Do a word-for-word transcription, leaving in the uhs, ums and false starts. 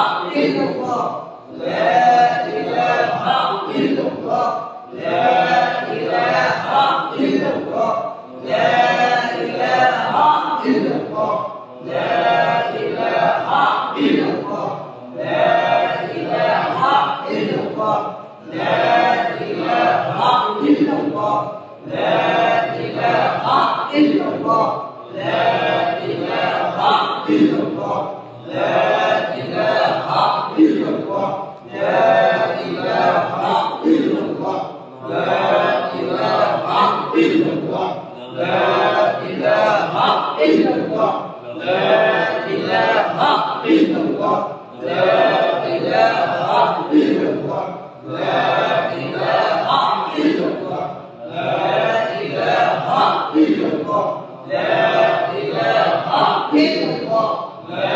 إلا الله لا إله إلا الله لا إله إلا الله لا إله إلا الله لا إله إلا الله لا إله إلا الله لا إله إلا الله لا إله إلا الله لا إله إلا الله لا إله إلا الله لا إله إلا الله لا إله إلا الله لا إله إلا الله لا إله إلا الله لا إله إلا الله لا إله إلا الله لا إله إلا الله لا إله إلا الله لا